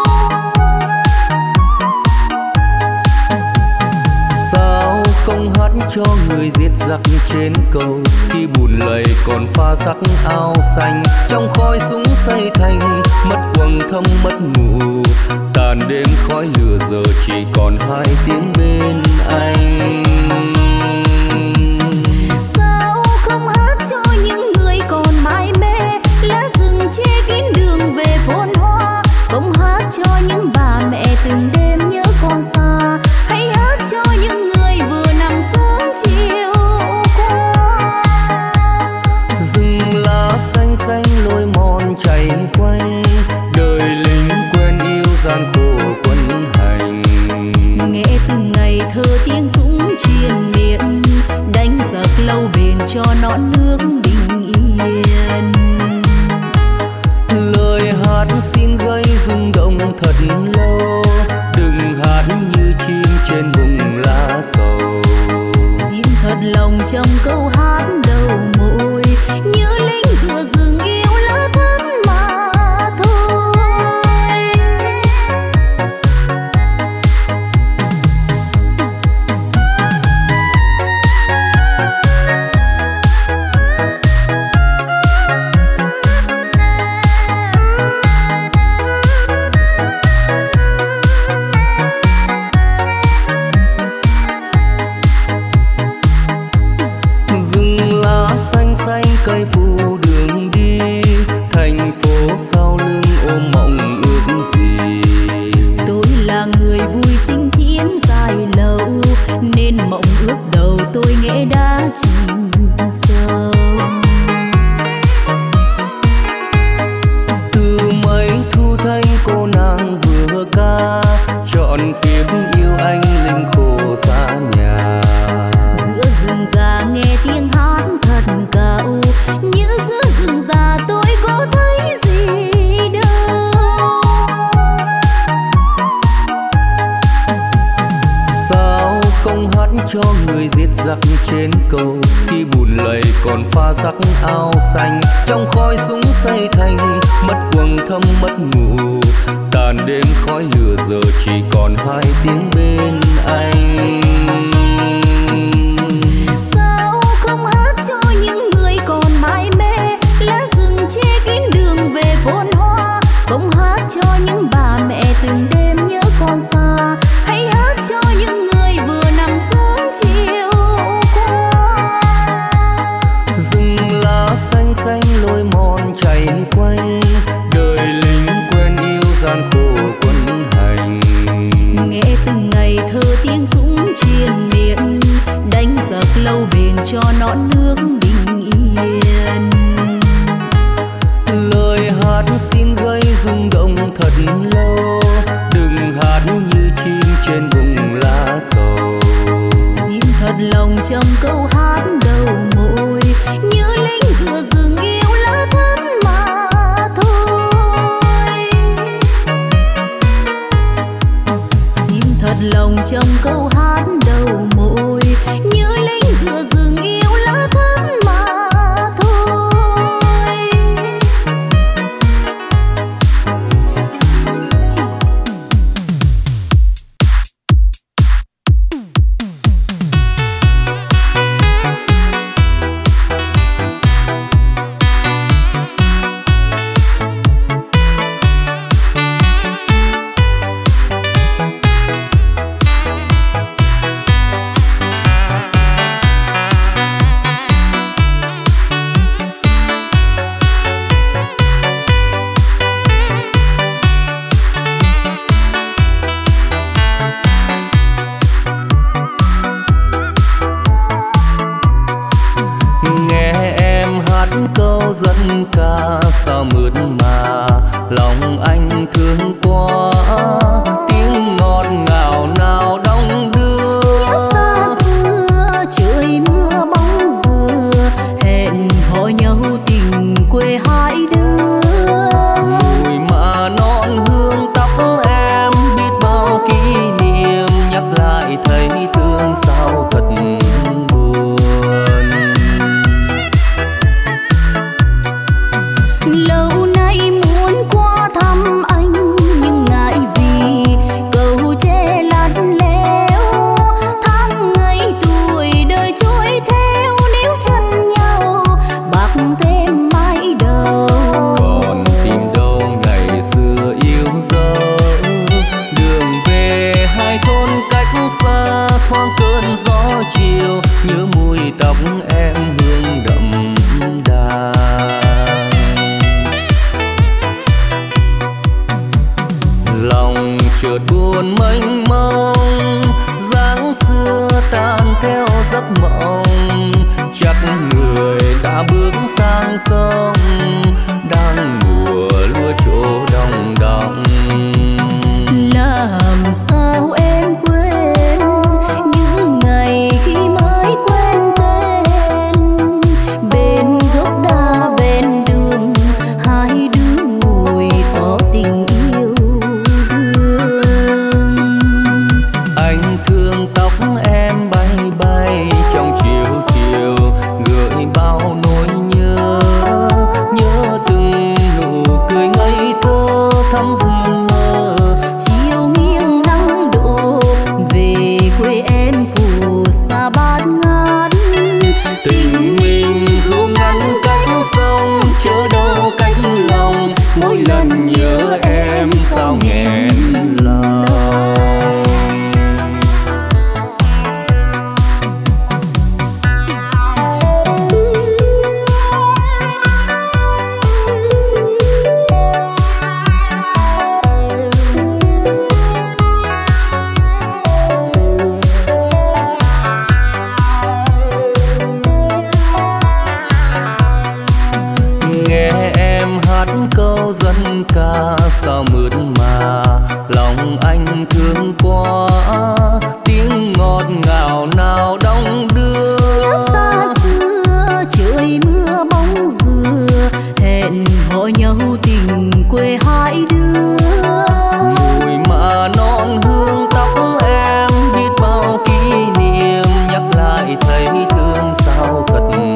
Sao không hát cho người giết giặc trên cầu, khi bùn lầy còn pha sắc áo xanh, trong khói súng xây thành mất quầng thâm mất ngủ, tàn đêm khói lửa giờ chỉ còn hai tiếng bên anh. Sao không hát cho những người còn mãi mê thật lâu, đừng hát như chim trên vùng lá sầu. Xin thật lòng trong câu hát đầu môi, như linh giữa rừng yêu lá thắm mà thôi. Cây phủ đường đi, thành phố sau lưng ôm mộng ước gì. Tôi là người vui chinh chiến dài lâu, nên mộng ước đầu tôi nghe đã chìm sâu. Từ mấy thu thanh cô nàng vừa ca, chọn kiếp yêu anh linh khổ xa nhà. Giữa rừng già nghe tiếng hát thật cao, như giữa rừng già tôi có thấy gì đâu. Sao không hát cho người giết giặc trên cầu, khi bùn lầy còn pha sắc áo xanh, trong khói súng xây thành mất quầng thâm mất ngủ. Tàn đêm khói lửa giờ chỉ còn hai tiếng bên anh. Sao không hát cho những người còn mãi mê, lá rừng che kín đường về phồn hoa. Không hát cho những bà mẹ từng đêm nhớ con xa, hãy hát cho những người vừa nằm sớm chiều qua. Rừng lá xanh xanh lối mòn chảy quanh, đời lính quen yêu gian khổ quân hành. Nghe từng ngày thơ tiếng súng triền miên, đánh giặc lâu bền cho nõn nước bình yên. Lời hát xin gây rung động thật lâu, đừng hát như chim trên vùng lá sầu. Xin thật lòng trong câu hát đầu môi, như linh giữa rừng yêu lá thắm mà thôi. Xin thật lòng trong câu hát đầu môi, như linh giữa rừng yêu lá thắm mà thôi. Câu dân ca sao mượt mà lòng anh thương quá, tiếng ngọt ngào nào đong đưa. Nhớ xa xưa trời mưa bóng dừa, hẹn hò nhau tình quê hai đứa. Mùi mà non hương tóc em, biết bao kỷ niệm nhắc lại thấy thương sao thật buồn. Lâu nay muốn qua thăm anh, nhưng ngại vì cầu tre lạnh lẽo. Tháng ngày tuổi đời trôi theo, níu chân nhau bạc thêm mãi đầu. Còn tìm đâu ngày xưa yêu dấu, đường về hai thôn cách xa, thoáng cơn gió chiều nhớ mùi tóc em hương đậm đà. Lòng chợt buồn mênh mông, dáng xưa tan theo giấc mộng. Chắc người đã bước sang sông, đang mùa lúa chỗ đồng đồng. Làm sao em quên những ngày khi mới quen tên, bên gốc đa bên đường hai đứa ngồi tỏ tình yêu. tiếng ca sao mượt mà, lòng anh thương quá tiếng ngọt ngào nào đong đưa. Nhớ xa xưa trời mưa bóng dừa, hẹn hò nhau tình quê hai đứa. Mùi mà non hương tóc em biết bao kỷ niệm, nhắc lại thấy thương sao thật buồn.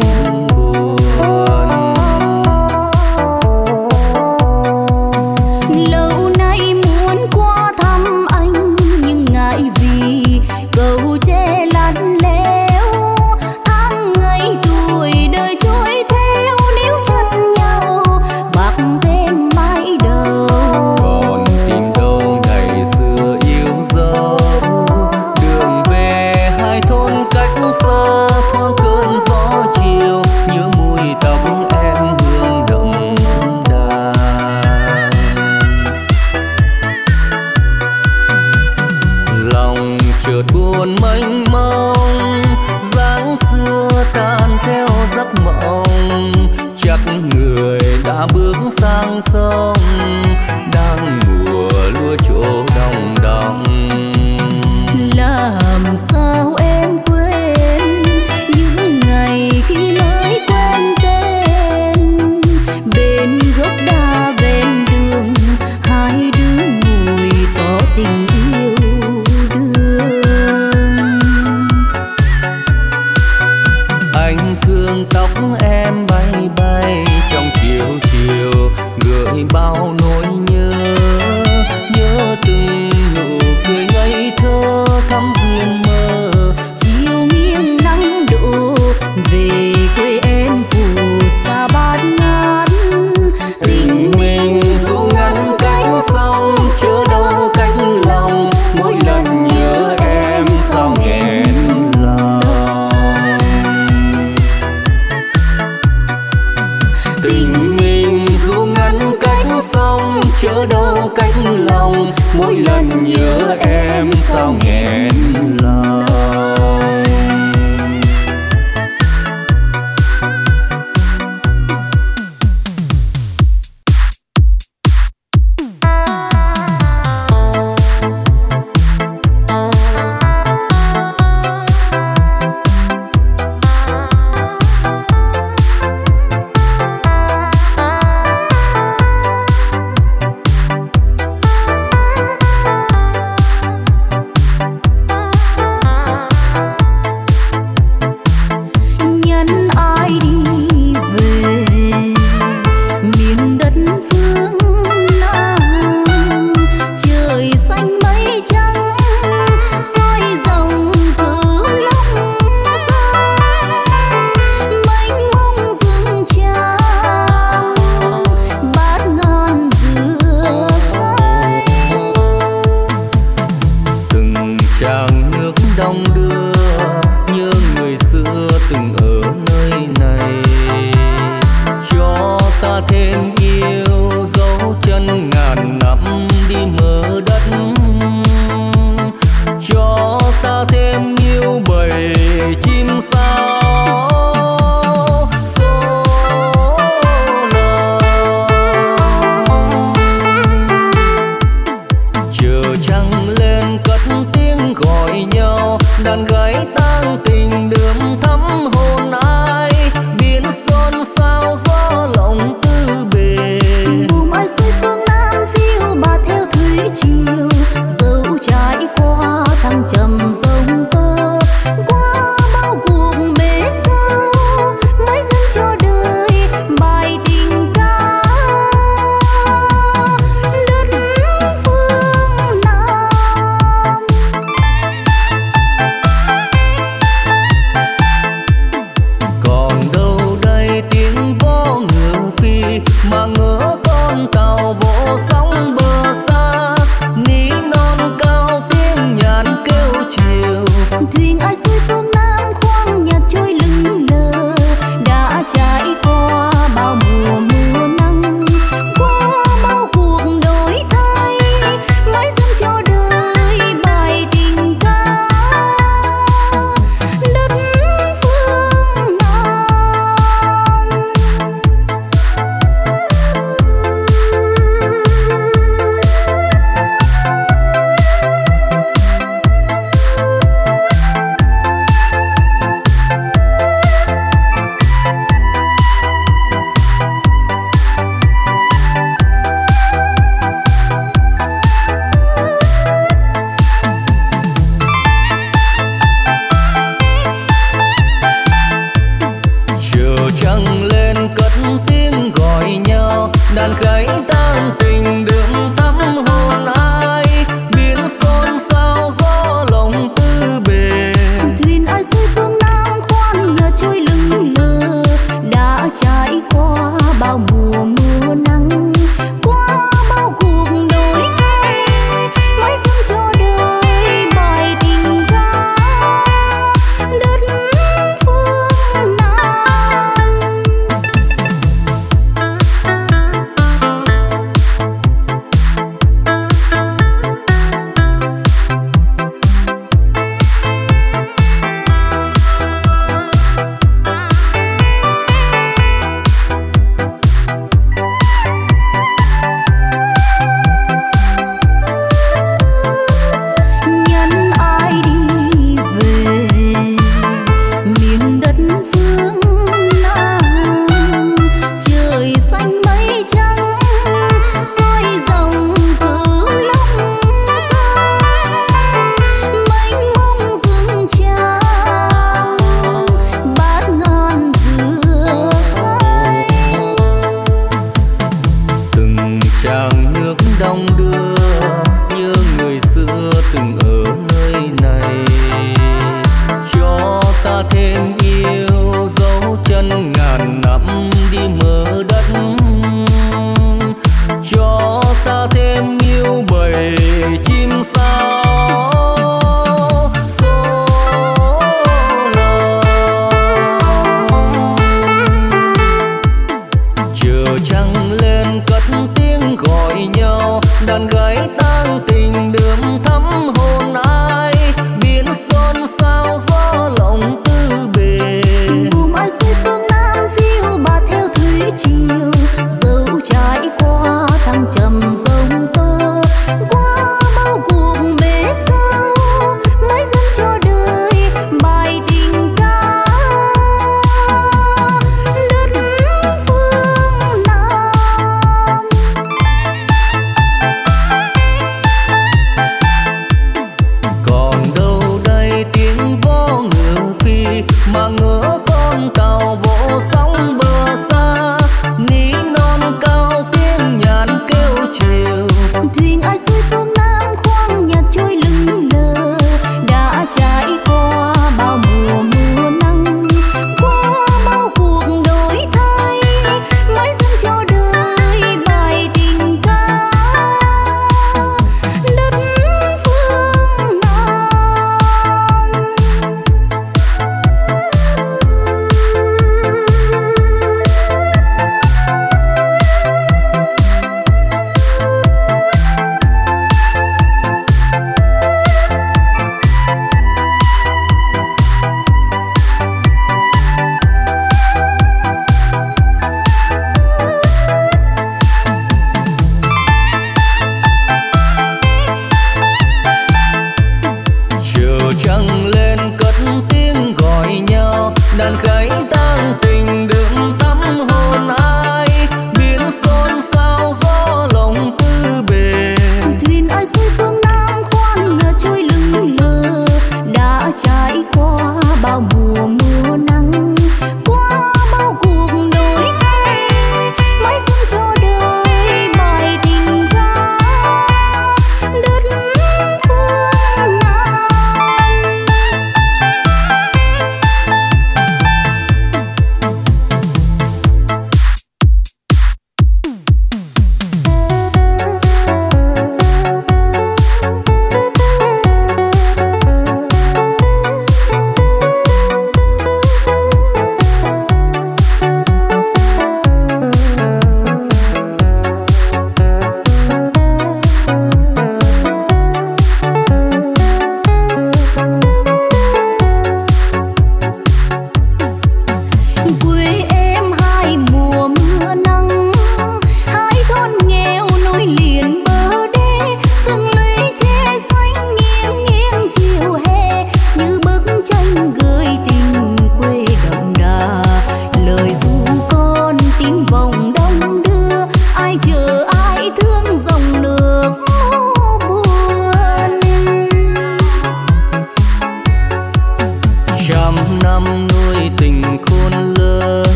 Lâu nay muốn qua thăm anh nhưng ngại vì cầu tre lăn léo, tháng ngày tuổi đời trôi theo níu chân nhau bạc thêm mãi đầu. Còn tìm đâu ngày xưa yêu dấu, đường về hai thôn cách xa thoáng cơn gió chiều, nhớ mùi tóc em hương đậm đà. Lòng chợt buồn mênh mông, dáng xưa tan theo giấc mộng, chắc người đã bước sang sông, đang mùa lúa chỗ đồng đồng. Làm sao em quên những ngày khi mới quen tên, bên gốc đa ven đường hai đứa ngồi tỏ tình yêu đương. Anh thương tóc em bay bay trong chiều chiều, gợi bao nỗi nhớ, nhớ từng nụ cười ngây thơ thắm duyên mơ. Chiều nghiêng nắng đổ về quê em phù sa bát ngát, Tình mình dù ngăn cách sông chớ đâu cách lòng, mỗi lần nhớ em sao nghẹn lòng. Tình mình dù ngăn cách sông chớ đâu cách lòng, mỗi lần nhớ em sao nghẹn lòng. nhân ai đi về miền đất phương Nam, trời xanh mây trắng soi dòng cửu long giang, mênh mông rừng tràm bát ngàn dừa xanh. Từng tràng nước đong đưa nhớ người xưa từng ở nơi này, cho ta thêm yêu dấu chân ngàn năm đi mơ đất, cho ta thêm yêu bầy chim sao số lòng. Chờ trăng lên cất tiếng gọi nhau, đàn gái tang tình đượm thắm hồn ai, biển xôn xao gió lòng tư bề. Bùm ai xuôi phương Nam phiêu bà theo thủy triều, dẫu trải qua thăng trầm sông tơ, qua bao cuộc bể dâu mới dâng cho đời bài tình ca đất phương Nam. Còn đâu đây tiếng vó ngựa phi mà ngỡ con tàu vỗ sóng bờ xa, ní non cao tiếng nhàn kêu chiều. Thuyền ai xuôi phương Nam khoang nhạt trôi lững lờ, đã trải qua bao mùa mưa nắng, qua bao cuộc đổi thay mới dâng cho đời bài tình ca đất phương Nam. đàn gái tan tình đượm thắm hồn ai, biển xôn xao gió lòng tư bề. Thuyền ai xuôi phương Nam khoan nhờ trôi lững lờ, đã trải qua bao mùa mưa nắng, qua bao cuộc đổi thay, mãi dâng cho đời bài tình ca đất phương Nam. Nhân ai đi về miền đất phương Nam, trời xanh mây trắng soi dòng cửu long giang, mênh mông rừng tràm bát ngàn dừa xanh. Từng tràng nước đong đưa như người xưa từng ở nơi này, cho ta thêm yêu dấu chân ngàn năm đi mơ đất, cho ta thêm yêu bầy chim sao số lòng. Chờ trăng lên cất tiếng gọi nhau, đàn gái tan tình đượm thắm hồn ai, biển xôn xao gió lòng tư bề. Buồm ai xuôi phương Nam phiêu bạt theo thủy triều, dẫu trải qua thăng trầm sông tơ, qua bao cuộc bể sao, mãi dâng cho đời bài tình ca đất phương Nam.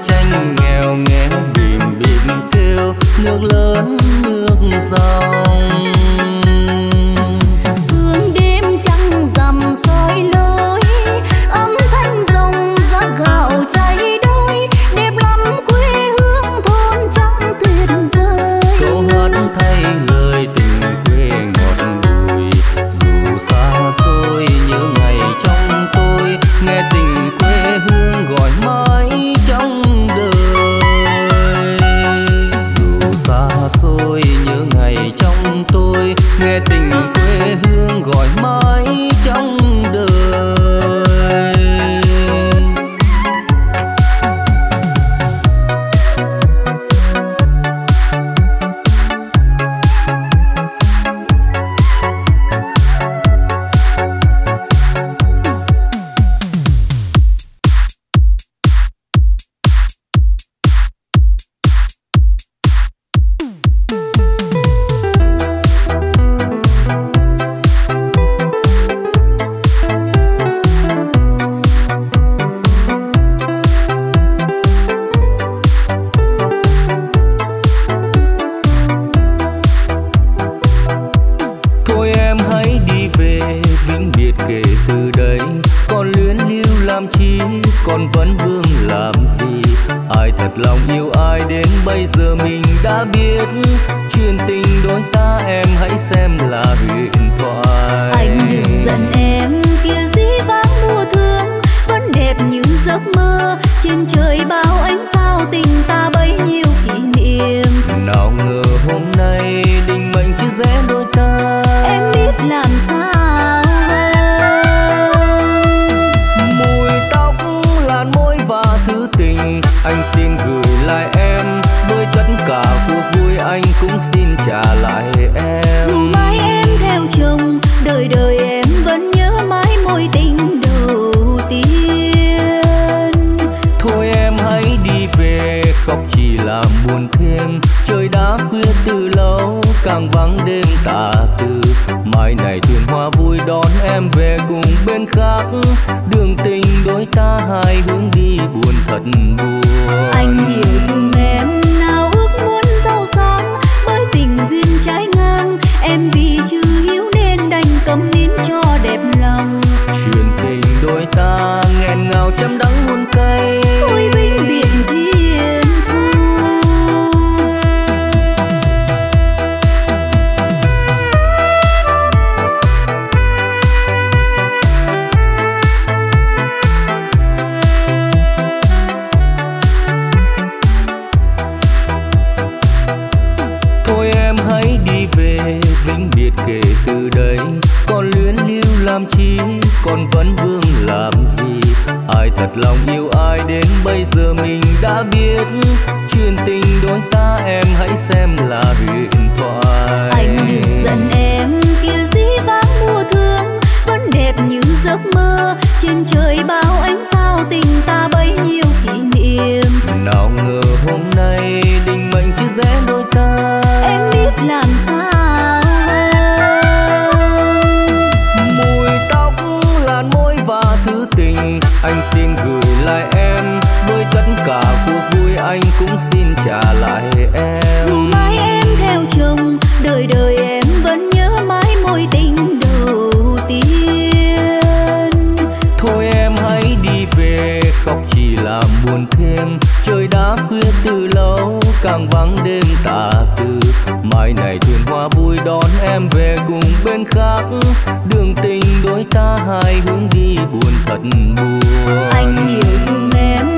tranh nghèo nghe bìm bìm kêu nước lớn nước dòng. Sương đêm trăng rằm soi lối, âm thanh rồng giá gạo cháy đôi, đẹp lắm quê hương thôn trắng tuyệt vời. Câu hát thay lời tình quê ngọt bùi, dù xa xôi nhớ ngày trong tôi, nghe tình quê hương gọi mãi trong đời. Dù xa xôi nhớ ngày trong tôi, nghe tình quê hương gọi mãi trong đời. Còn vẫn vương làm gì, ai thật lòng yêu ai đến bây giờ mình đã biết. Chuyện tình đôi ta em hãy xem là huyền thoại. Anh đừng giận em kia dĩ vãng mùa thương, vẫn đẹp như giấc mơ. Trên trời bao ánh sao tình ta bấy nhiêu kỷ niệm. Nào ngờ hôm nay định mệnh chia rẽ đôi ta, em biết làm sao. Thứ tình anh xin gửi lại em, với tất cả cuộc vui anh cũng xin trả lại em. Dù mãi em theo chồng, đời đời em vẫn nhớ mãi mối tình đầu tiên. Thôi em hãy đi về, khóc chỉ làm buồn thêm. Trời đã khuya từ lâu, càng vắng đêm tà tư. Mai này thuyền hoa vui đón em về cùng bên khác. Đường tình đôi ta hai hướng đi buồn thật buồn. Anh hiểu dùm em nào ước muốn giàu sang, bởi tình duyên trái ngang. Em vì chưa hiểu nên đành câm nín cho đẹp lòng. Chuyện tình đôi ta nghẹn ngào trăm đắng muôn cay. Thôi vĩnh biệt thiên thu. Kể từ đây còn luyến lưu làm chi, còn vẫn vương làm gì. Ai thật lòng yêu ai đến bây giờ mình đã biết. Chuyện tình đôi ta em hãy xem là huyền thoại. Anh đừng giận em kia dĩ vãng mùa thương, vẫn đẹp như giấc mơ. Trên trời bao ánh sao tình ta bấy nhiêu kỷ niệm. Nào ngờ hôm nay định mệnh chia rẽ đôi ta, em biết làm sao. Thứ tình anh xin gửi lại em, với tất cả cuộc vui anh cũng xin trả lại em. Dù mãi em theo chồng, đời đời em vẫn nhớ mãi mối tình đầu tiên. Thôi em hãy đi về, khóc chỉ làm buồn thêm. Trời đã khuya từ lâu, càng vắng đêm tà tư. Mai này thuyền hoa vui đón em về cùng bên khác. Đường tình đôi ta hai hướng đi buồn thật buồn. Anh hiểu dùm em